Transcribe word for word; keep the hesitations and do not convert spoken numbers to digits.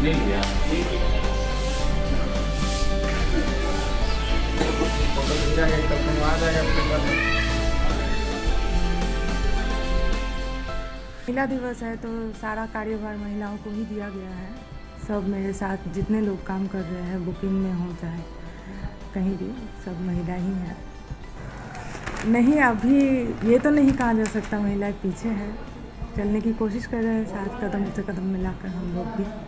ले लिया फोटो खींचा है तब तुम आ जाएगा आपके पास। महिला दिवस है तो सारा कार्यभार महिलाओं को ही दिया गया है। सब मेरे साथ जितने लोग काम कर रहे हैं, बुकिंग में हो चाहे कहीं भी, सब महिला ही हैं। नहीं, अभी ये तो नहीं कहा जा सकता महिलाएं पीछे हैं, चलने की कोशिश कर रहे हैं साथ, कदम से कदम मिलाकर हम लोग भी।